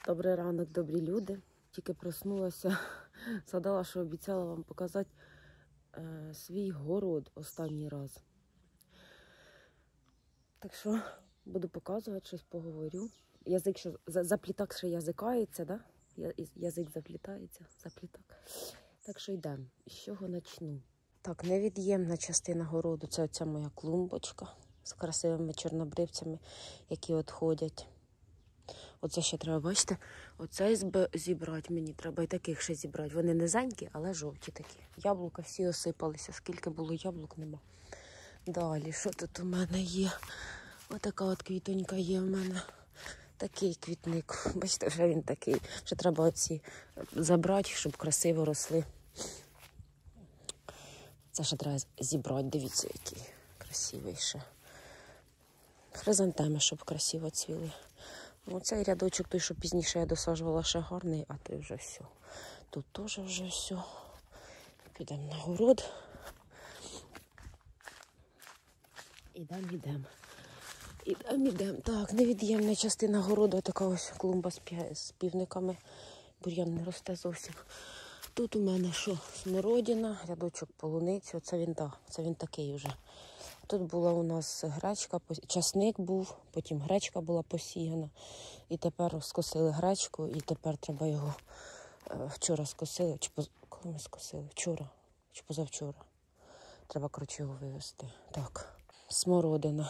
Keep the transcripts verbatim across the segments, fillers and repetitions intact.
Добрий ранок, добрі люди. Тільки проснулася, згадала, що обіцяла вам показати е, свій город останній раз. Так що буду показувати, щось поговорю. Язик, що заплітак ще язикається, да? Язик заплітається, заплітак. Так що йдемо. З чого почну? Так, невід'ємна частина городу – це оця моя клумбочка з красивими чорнобривцями, які відходять. Оце ще треба, бачите, оцей зібрати мені треба, і таких ще зібрати. Вони низенькі, але жовті такі. Яблука всі осипалися, скільки було яблук, нема. Далі, що тут у мене є? Отака от квітонька є в мене. Такий квітник. Бачите, вже він такий. Вже треба оці забрати, щоб красиво росли. Це ще треба зібрати, дивіться, який красивий ще. Хризантеми, щоб красиво цвіли. Оцей рядочок, той, що пізніше я досаджувала, ще гарний, а той вже все. Тут теж вже все. Підемо на город. Ідемо, ідемо. Ідемо, ідемо. Так, невід'ємна частина городу, така ось клумба з півниками. Бур'ян не росте зовсім. Тут у мене що? Смородина, рядочок полуниці. Оце він, так, це він такий вже. Тут була у нас гречка, часник був, потім гречка була посіяна. І тепер скосили гречку, і тепер треба його е, вчора скосили. Чи поз... Коли ми скосили? Вчора. Чи позавчора. Треба, коротше, його вивезти. Так, смородина.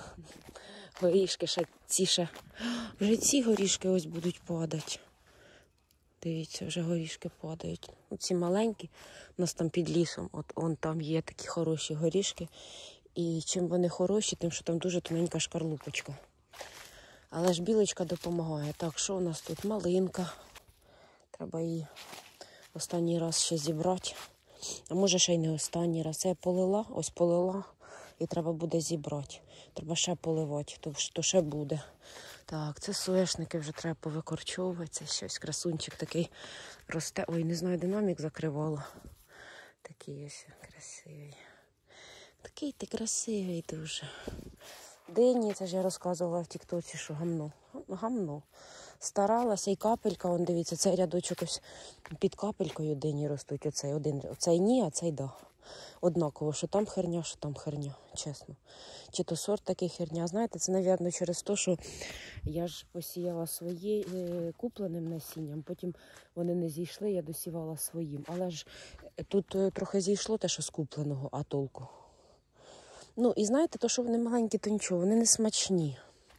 Горішки ще ці ще. Вже ці горішки ось будуть падати. Дивіться, вже горішки падають. Ці маленькі, у нас там під лісом, от он там є такі хороші горішки. І чим вони хороші, тим, що там дуже тоненька шкарлупочка. Але ж білочка допомагає. Так, що у нас тут? Малинка. Треба її останній раз ще зібрати. А може ще й не останній раз. Це я полила, ось полила. І треба буде зібрати. Треба ще поливати, то, то ще буде. Так, це соняшники вже треба повикорчовувати. Це щось, красунчик такий росте. Ой, не знаю, динамік закривала. Такий ось красивий. Такий ти красивий дуже. Дині, це ж я розказувала в тіктоці, що гамно. Гамно. Старалася, і капелька, вон, дивіться, цей рядочок ось під капелькою дині ростуть. Оцей, один, оцей ні, а цей да. Однаково, що там херня, що там херня, чесно. Чи то сорт такий херня. Знаєте, це, мабуть, через те, що я ж посіяла свої е, купленим насінням, потім вони не зійшли, я досівала своїм. Але ж тут е, трохи зійшло те, що з купленого, а толку. Ну, і знаєте, то, що вони маленькі, то нічого, вони не смачні.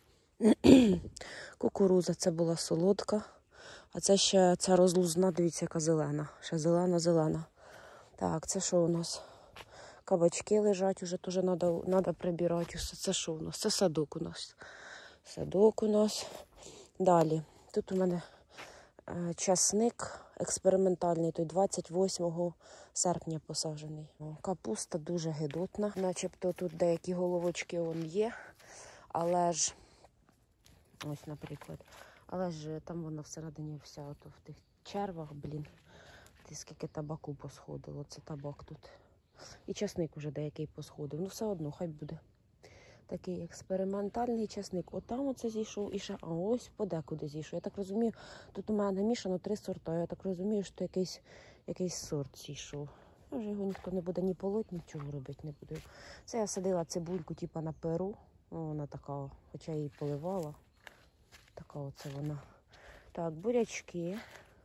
Кукуруза, це була солодка. А це ще ця розлузна, дивіться, яка зелена. Ще зелена-зелена. Так, це що у нас? Кабачки лежать, уже теж треба прибирати. Це що у нас? Це садок у нас. Садок у нас. Далі. Тут у мене е, часник експериментальний, той двадцять восьмого серпня посаджений. Капуста дуже гидотна. Начебто тут деякі головочки он є, але ж, ось, наприклад, але ж там вона всередині вся ото в тих червах, блін. Ти скільки табаку посходило, це табак тут. І часник уже деякий посходив. Ну все одно, хай буде. Такий експериментальний часник. Отам оце зійшов і ще, а ось подекуди зійшов. Я так розумію, тут у мене намішано три сорта. Я так розумію, що якийсь, якийсь сорт зійшов. Вже його ніхто не буде ні полоть, нічого робити не буде. Це я садила цибульку типу на перу. Ну, вона така, хоча я її поливала. Така оце вона. Так, бурячки.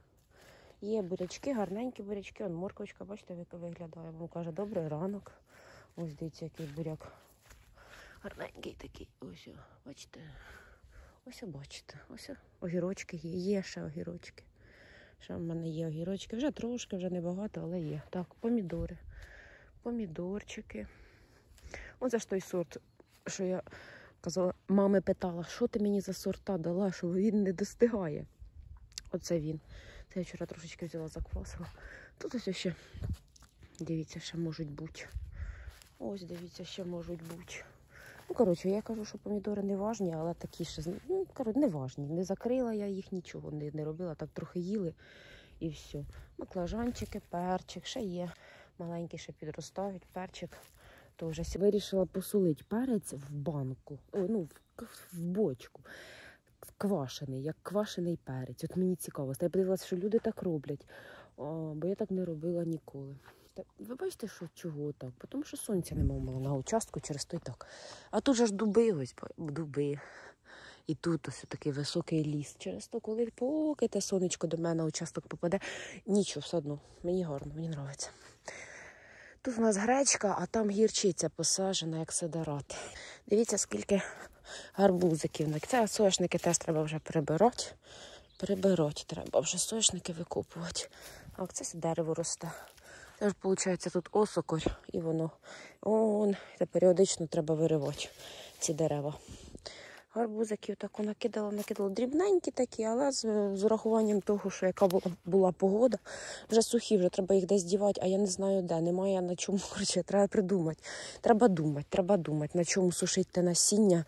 Є бурячки, гарненькі бурячки. Вон морковочка, бачите, як виглядає. Він каже, добрий ранок. Ось дивіться, який буряк. Гарненький такий. Ось, бачите. Ось, бачите. Ось огірочки є. Є ще огірочки. Ще в мене є огірочки. Вже трошки, вже небагато, але є. Так, помідори. Помідорчики. Оце ж той сорт, що я казала, мами питала, що ти мені за сорта дала, що він не достигає. Оце він. Це я вчора трошечки взяла, заквасила. Тут ось ще, дивіться, ще можуть бути. Ось, дивіться, ще можуть бути. Ну, коротше, я кажу, що помідори не важні, але такі ще, ну, коротше, не важні. Не закрила я їх, нічого не, не робила, так трохи їли і все. Баклажанчики, перчик, ще є. Маленький ще підростають, перчик. То вже вирішила посолити перець в банку, о, ну, в, в бочку. квашений, як квашений перець. От мені цікаво. Я подивилася, що люди так роблять, О, бо я так не робила ніколи. Ви бачите, що чого так? Тому що сонця немає на участку, через той так. А тут же ж дуби, ось, дуби. І тут ось такий високий ліс. Через то, коли поки те сонечко до мене на участок попаде, нічого, все одно. Мені гарно, мені подобається. Тут у нас гречка, а там гірчиця посаджена, як сидорат. Дивіться, скільки гарбузиків. Це соняшники теж треба вже прибирати. Прибирати треба, вже соняшники викопувати. А це дерево росте. Теж, виходить, тут осокорь, і воно, он, та періодично треба виривати ці дерева. Гарбузиків таку накидала, накидала. Дрібненькі такі, але з, з урахуванням того, що яка була, була погода. Вже сухі, вже треба їх десь дівати, а я не знаю де. Немає на чому, коротше, треба придумати. Треба думати, треба думати, на чому сушити те насіння.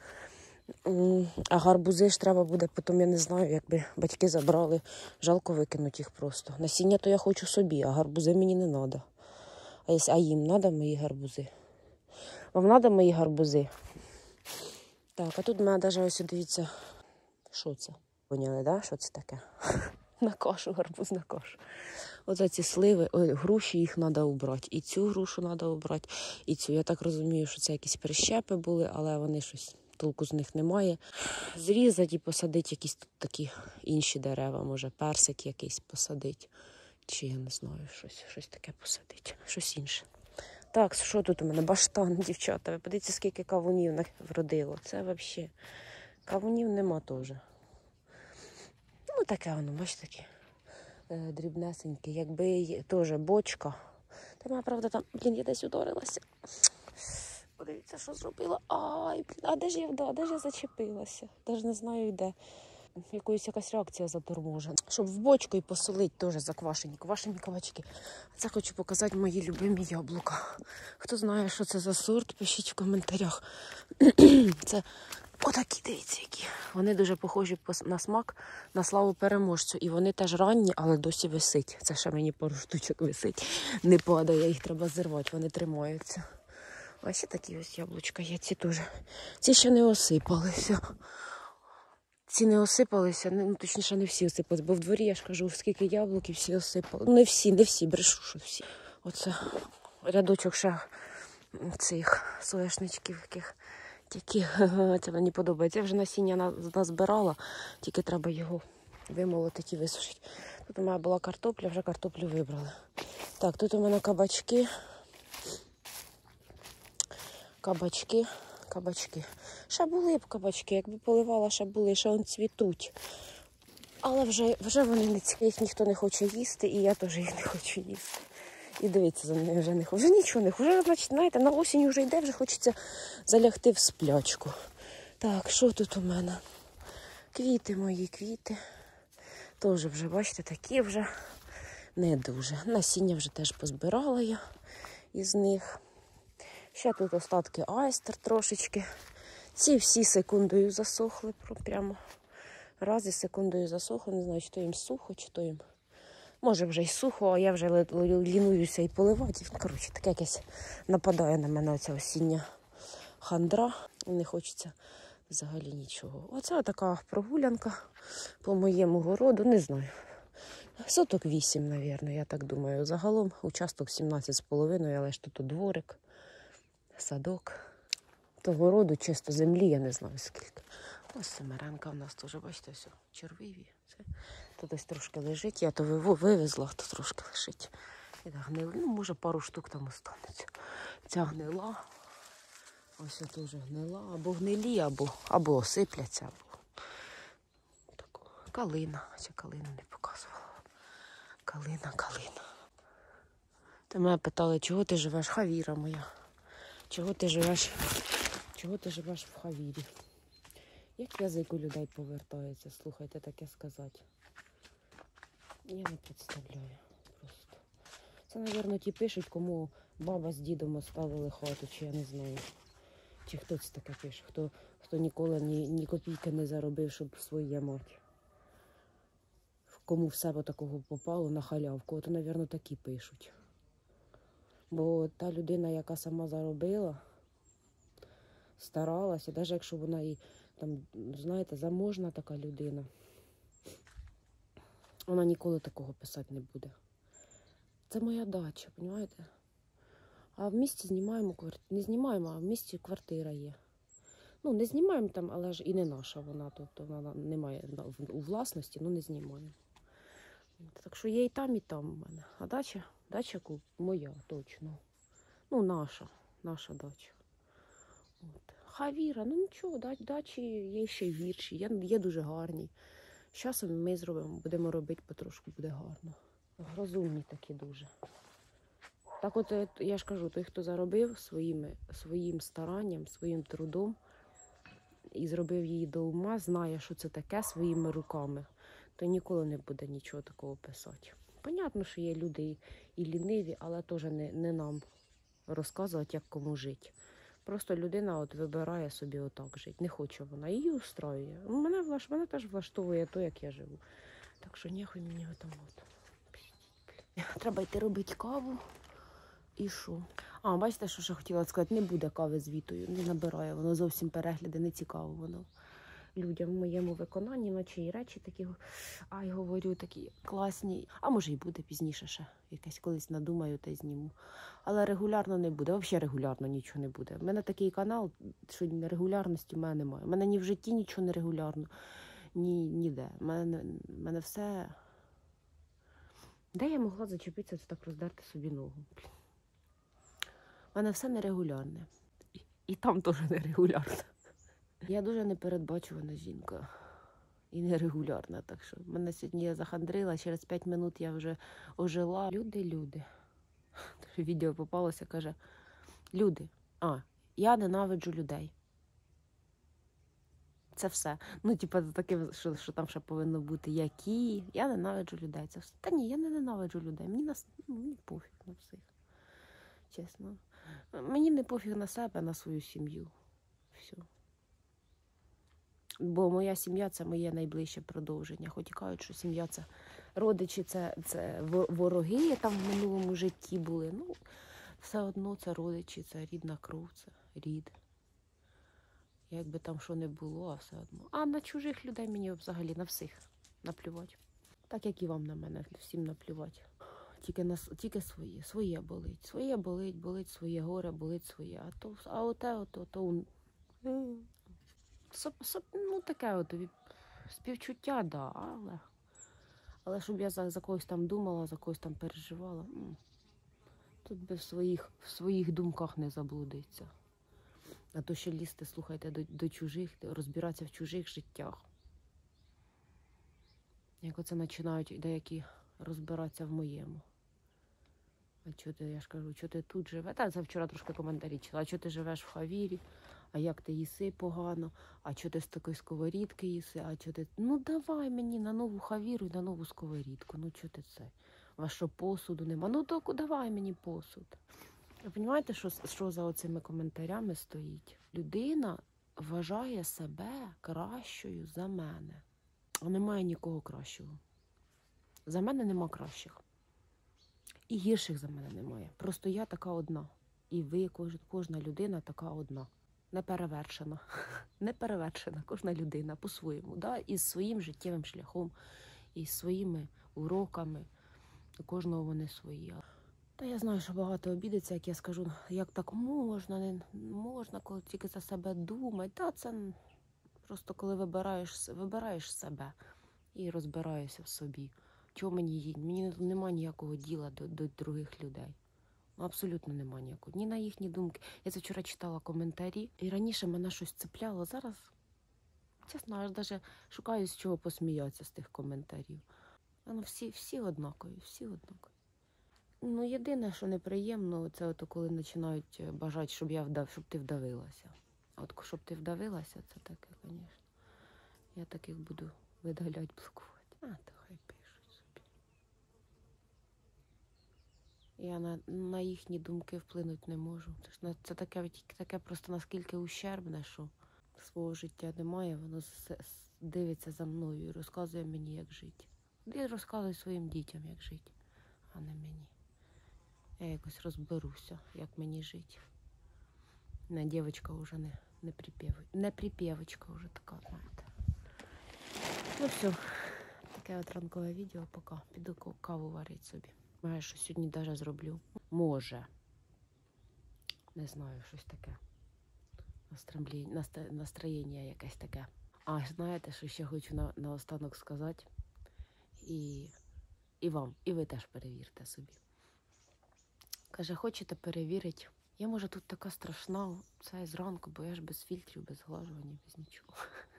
А гарбузи ж треба буде, потім я не знаю, якби батьки забрали. Жалко викинути їх просто. Насіння то я хочу собі, а гарбузи мені не треба. А, а їм треба мої гарбузи? Вам треба мої гарбузи? Так, а тут в мене навіть ось, дивіться, що це? Поняли, да? Що це таке? На кашу, гарбуз на кашу. Оце ці сливи, ой, груші їх треба убрати. І цю грушу треба убрати, і цю. Я так розумію, що це якісь прищепи були, але вони щось, толку з них немає. Зрізати і посадити якісь тут такі інші дерева, може персик якийсь посадити. Чи я не знаю, щось, щось таке посадити, щось інше. Так, що тут у мене? Баштан, дівчата. Ви подивіться, скільки кавунів вродило. Це взагалі. Кавунів нема теж. Ну, таке воно, бачите, таке е, дрібнесеньке. Якби теж бочка. Та мене, правда, там, блін, я десь ударилася. Подивіться, що зробила. Ай, блін, а де ж я, да, де ж я зачепилася? Навіть не знаю, де. Якоюсь якась реакція заторможена. Щоб в бочку і посолити теж заквашені, квашені кабачки. Це хочу показати мої любимі яблука. Хто знає, що це за сорт, пишіть в коментарях. Це отакі, дивіться, які. Вони дуже похожі на смак на славу переможцю. І вони теж ранні, але досі висить. Це ще мені пару штучок висить. Не падає, їх треба зірвати, вони тримаються. Ось такі ось яблучка є, ці теж. Ці ще не осипалися. Ці не осипалися, ну, точніше, не всі осипалися, бо в дворі, я ж кажу, скільки яблуків, всі осипали. Ну, не всі, не всі, брешу, що всі. Оце рядочок ще цих соняшничків, яких тільки, це мені подобається. Я вже насіння назбирала, тільки треба його вимолотити і висушити. Тут у мене була картопля, вже картоплю вибрали. Так, тут у мене кабачки. Кабачки. Кабачки. Ще були б кабачки, якби поливала, ще були, ще вони цвітуть. Але вже, вже вони не цікаві, їх ніхто не хоче їсти, і я теж їх не хочу їсти. І дивіться, за ними вже не хочу. Вже нічого не хочу. Вже, значить, знаєте, на осінь вже йде, вже хочеться залягти в сплячку. Так, що тут у мене? Квіти мої, квіти. Теж вже, бачите, такі вже не дуже. Насіння вже теж позбирала я із них. Ще тут остатки айстер трошечки. Ці всі секундою засохли. Прямо раз і секундою засохли. Не знаю, чи то їм сухо, чи то їм... Може вже й сухо, а я вже лінуюся і поливати. Коротше, таке якесь нападає на мене оця осіння хандра. Не хочеться взагалі нічого. Оце така прогулянка по моєму городу. Не знаю. Соток вісім, мабуть, я так думаю. Загалом участок сімнадцять з половиною, але ж тут дворик. Садок. Того роду чисто землі, я не знаю скільки. Ось семеренка в нас теж, бачите, все, червиві. Це. Тут ось трошки лежить, я то вивезла, то трошки лежить. І так, гнили, ну, може пару штук там останеться. Ця гнила, ось теж гнила, або гнилі, або, або осипляться, або так. Калина, ця калину не показувала. Калина, калина. Та мене питали, чого ти живеш, хавіра моя. Чого ти живеш? Чого ти живеш в хавірі? Як язик у людей повертається, слухайте, таке сказати. Я не представляю просто. Це, мабуть, ті пишуть, кому баба з дідом оставили хату, чи я не знаю. Чи хто це таке пише, хто, хто ніколи ні, ні копійки не заробив, щоб своє мати. Кому все такого попало на халявку, то, мабуть, такі пишуть. Бо та людина, яка сама заробила, старалася, навіть якщо вона і там, знаєте, заможна така людина. Вона ніколи такого писати не буде. Це моя дача, розумієте? А в місті знімаємо квартиру. Не знімаємо, а в місті квартира є. Ну, не знімаємо там, але ж і не наша вона. Тобто вона немає у власності, ну не знімаємо. Так що є і там, і там у мене. А дача, дача моя, точно. Ну, наша, наша дача. От. Хавіра, ну нічого, дачі є ще й гірші, є, є дуже гарні. З часом ми зробимо, будемо робити потрошку, буде гарно. Розумні такі дуже. Так от, я ж кажу, той, хто заробив своїми, своїм старанням, своїм трудом і зробив її до ума, знає, що це таке своїми руками, то ніколи не буде нічого такого писати. Понятно, що є люди і ліниві, але теж не, не нам розказувати, як кому жити. Просто людина от вибирає собі отак жити. Не хоче вона, її устраює. Мене, влаш... мене теж влаштовує то, як я живу. Так що ніхуй мені в тому от. Треба йти робити каву. І що? А, бачите, що ще хотіла сказати? Не буде кави з Вітою, не набирає. Воно зовсім перегляди, не цікаво воно. Людям в моєму виконанні, наче і речі такі, ай, говорю, такі класні. А може і буде пізніше ще. Якесь колись надумаю та й зніму. Але регулярно не буде. Взагалі регулярно нічого не буде. У мене такий канал, що регулярності в мене немає. У мене ні в житті нічого не регулярно, ні ніде. У мене, мене все... Де я могла зачепитися, це так роздерти собі ногу? У мене все нерегулярне. І, і там теж нерегулярно. Я дуже непередбачувана жінка. І нерегулярна. Так що мене сьогодні я захандрила, через п'ять минут я вже ожила. Люди, люди. Відео попалося, каже, люди, а, я ненавиджу людей. Це все. Ну, типу, таке, що, що там ще повинно бути, які. Я ненавиджу людей. Це все. Та ні, я не ненавиджу людей. Мені, на, ну, мені пофіг на всіх. Чесно. Мені не пофіг на себе, на свою сім'ю. Все. Бо моя сім'я – це моє найближче продовження. Хоч і кажуть, що сім'я – це родичі, це, це вороги там в минулому житті були. Ну, все одно це родичі, це рідна кров, це рід. Як би там що не було, а все одно. А на чужих людей мені взагалі на всіх наплювати. Так, як і вам на мене, всім наплювати. Тільки, на, тільки своє, своє болить. Своє болить, болить своє горе, болить своє. А, то, а оте, ото, то... Соп, соп, ну, таке от співчуття, да, але... Але щоб я за, за когось там думала, за когось там переживала, тут би в своїх, в своїх думках не заблудиться. А то ще лізти, слухайте, до, до чужих, розбиратися в чужих життях. Як оце починають деякі розбиратися в моєму. А чого ти, я ж кажу, чого ти тут живеш? Та, це вчора трошки коментарі читала. А чого ти живеш в Хавірі? А як ти їси погано? А чого ти з такої сковорідки їси? А чого ти... Ну давай мені на нову Хавіру і на нову сковорідку. Ну чого ти це? У вас що, посуду нема? Ну то давай мені посуд. Ви розумієте, що, що за оцими коментарями стоїть? Людина вважає себе кращою за мене. А немає нікого кращого. За мене нема кращих. І гірших за мене немає. Просто я така одна. І ви, кож, кожна людина така одна. Неперевершена. Неперевершена. Кожна людина по-своєму. Да? Із своїм життєвим шляхом, із своїми уроками. У кожного вони свої. Та я знаю, що багато обідеться, як я скажу, як так можна, не можна, коли тільки за себе думати. Та це просто коли вибираєш, вибираєш себе і розбираєшся в собі. Чого мені, мені немає ніякого діла до, до других людей. Абсолютно нема ніякого. Ні на їхні думки. Я це вчора читала коментарі, і раніше мене щось цепляло. Зараз, чесно, аж навіть шукаю, з чого посміятися з тих коментарів. Ну, всі, всі однакові, всі однакові. Ну, єдине, що неприємно, це от коли починають бажати, щоб я вдав, щоб ти вдавилася. А от щоб ти вдавилася, це таке, звісно. Я таких буду видаляти, блокувати. А, то хай пишуть собі. Я на, на їхні думки вплинути не можу. Це, це таке, таке просто наскільки ущербне, що свого життя немає, воно дивиться за мною і розказує мені, як жити. Я розказую своїм дітям, як жити, а не мені. Я якось розберуся, як мені жити. Не, дівчинка вже не, Не припів... не припівочка вже така, знаєте. Ну все, таке от ранкове відео, поки піду каву варити собі. Маю, що сьогодні навіть зроблю. Може. Не знаю, щось таке. Настроєння якесь таке. А знаєте, що ще хочу на, наостанок сказати? І, і вам, і ви теж перевірте собі. Каже, хочете перевірити? Я, може, тут така страшна, це зранку, бо я ж без фільтрів, без глажування, без нічого.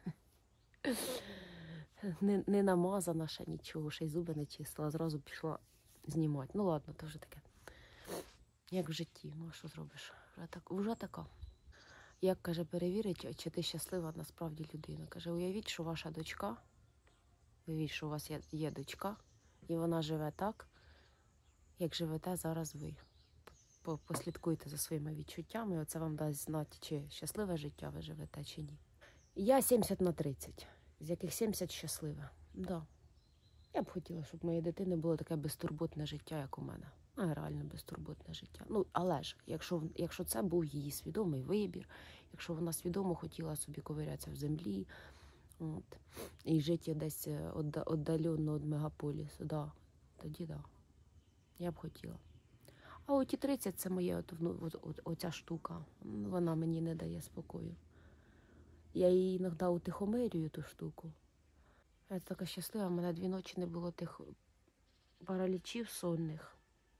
Не, не намазана ще нічого, ще й зуби не чистила, зразу пішла знімати. Ну ладно, то вже таке. Як в житті, ну а що зробиш? Вже, так, вже така. Як, каже, перевірить, чи ти щаслива насправді людина. Каже, уявіть, що ваша дочка, уявіть, що у вас є, є дочка, і вона живе так, як живете зараз ви. Послідкуйте за своїми відчуттями, оце вам дасть знати, чи щасливе життя ви живете, чи ні. Я сімдесят на тридцять, з яких сімдесят щасливе. Да. Я б хотіла, щоб у моєї дитини було таке безтурботне життя, як у мене. А, реально безтурботне життя. Ну, але ж, якщо, якщо це був її свідомий вибір, якщо вона свідомо хотіла собі ковирятися в землі, от, і жити десь віддалено від мегаполісу, да, тоді да. Я б хотіла. А от і тридцять це моя от, от, от, оця штука. Вона мені не дає спокою. Я її іноді утихомирюю, ту штуку. Я така щаслива, в мене дві ночі не було тих паралічів сонних.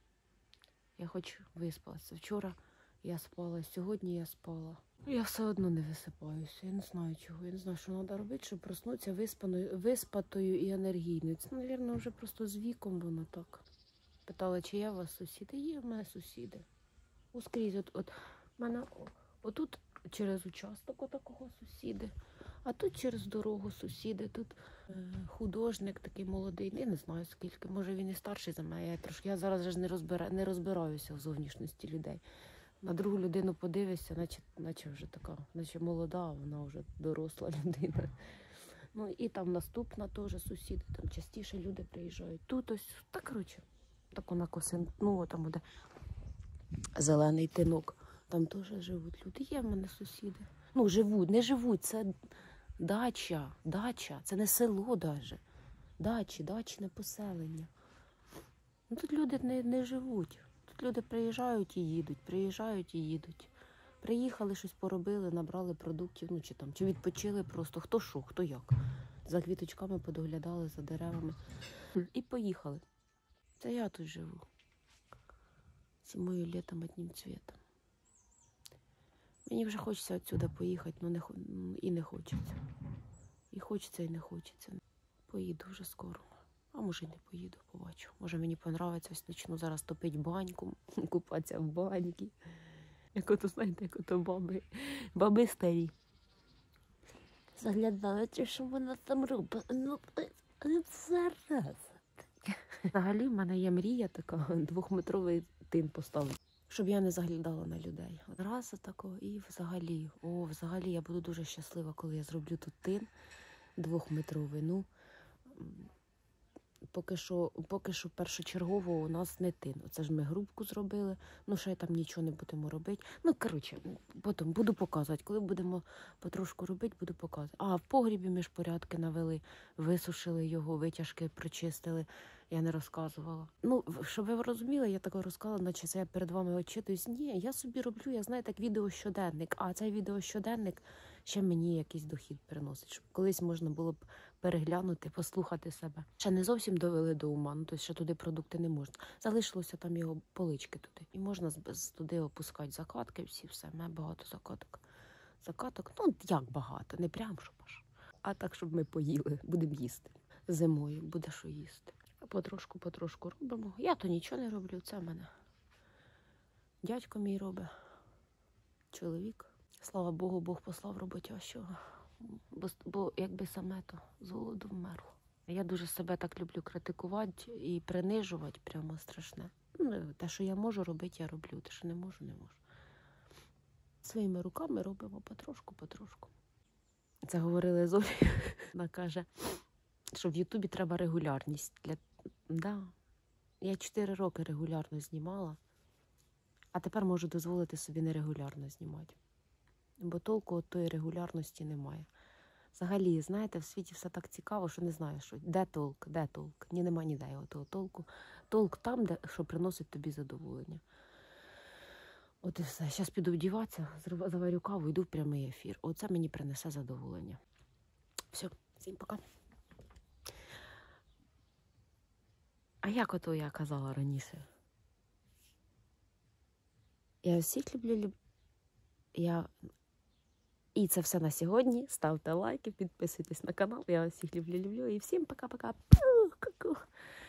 Я хоч виспалася. Вчора я спала, сьогодні я спала. Я все одно не висипаюся. Я не знаю чого. Я не знаю, що треба робити, щоб проснутися виспаною, виспатою і енергійною. Це, мабуть, вже просто з віком воно так. Питала, чи є у вас сусіди? Є в мене сусіди. Ускрізь. От, от, мене, отут через участок отакого сусіди, а тут через дорогу сусіди. Тут е, художник такий молодий, я не знаю скільки, може він і старший за мене. Я, трошки, я зараз вже не, розбира, не розбираюся в зовнішності людей. На другу людину подивишся, наче, наче вже така, наче молода, а вона вже доросла людина. Ну і там наступна теж сусіди, там частіше люди приїжджають. Тут ось, так коротше. Так вона косин, ну там буде зелений тинок. Там теж живуть люди. Є в мене сусіди. Ну, живуть, не живуть, це дача, дача, це не село навіть. Дачі, дачне поселення. Ну, тут люди не, не живуть. Тут люди приїжджають і їдуть, приїжджають і їдуть. Приїхали, щось поробили, набрали продуктів, ну чи там, чи відпочили просто, хто що, хто як. За квіточками подоглядали, за деревами. І поїхали. Це я тут живу. Зимою, літом, одним цвітом. Мені вже хочеться відсюди поїхати, але не, і не хочеться. І хочеться, і не хочеться. Поїду вже скоро. А може й не поїду, побачу. Може мені подобається, ось почну зараз топити баньку, купатися в баньки. Як ото, знаєте, як ото баби, баби старі. Заглядали, чи що вона там робить. Ну, зараз. Взагалі в мене є мрія така, двохметровий тин поставити, щоб я не заглядала на людей. Одразу такого і взагалі, о, взагалі я буду дуже щаслива, коли я зроблю тут тин двохметровий. Ну, поки що, поки що першочергово у нас не тин. Оце ж ми грубку зробили, ну ще там нічого не будемо робити. Ну, коротше, потім буду показувати. Коли будемо потрошку робити, буду показувати. А, в погрібі ми ж порядки навели, висушили його, витяжки прочистили. Я не розказувала. Ну, щоб ви розуміли, я так розказала, наче це я перед вами очитуюсь. Ні, я собі роблю, я знаю, так відеощоденник. А цей відеощоденник ще мені якийсь дохід приносить. Щоб колись можна було б переглянути, послухати себе. Ще не зовсім довели до ума, ну, тобто ще туди продукти не можна. Залишилося там його полички туди. І можна туди опускати закатки, всі, все. У мене багато закаток. Закаток, ну, як багато, не прям, щоб аж. А так, щоб ми поїли, будемо їсти. Зимою буде що їсти. Потрошку-потрошку робимо. Я то нічого не роблю, це в мене дядько мій робить, чоловік. Слава Богу, Бог послав роботящого, бо, бо якби саме то з голоду вмерло. Я дуже себе так люблю критикувати і принижувати, прямо страшне. Ну, те, що я можу робити, я роблю, те, що не можу, не можу. Своїми руками робимо потрошку-потрошку. Це говорили з Олею. Вона каже, що в Ютубі треба регулярність. Для... Да. Я чотири роки регулярно знімала, а тепер можу дозволити собі нерегулярно знімати. бо толку от тої регулярності немає. Взагалі, знаєте, в світі все так цікаво, що не знаю, що де толк, де толк. Ні, нема ніде його того толку. Толк там, де, що приносить тобі задоволення. От і все. Зараз піду вдіватися, заварю каву, йду в прямий ефір. Оце мені принесе задоволення. Все, всім пока. А як ото я казала раніше? Я всіх люблю, люб... я... І це все на сьогодні. Ставте лайки, підписуйтесь на канал. Я всіх люблю-люблю. І всім пока-пока.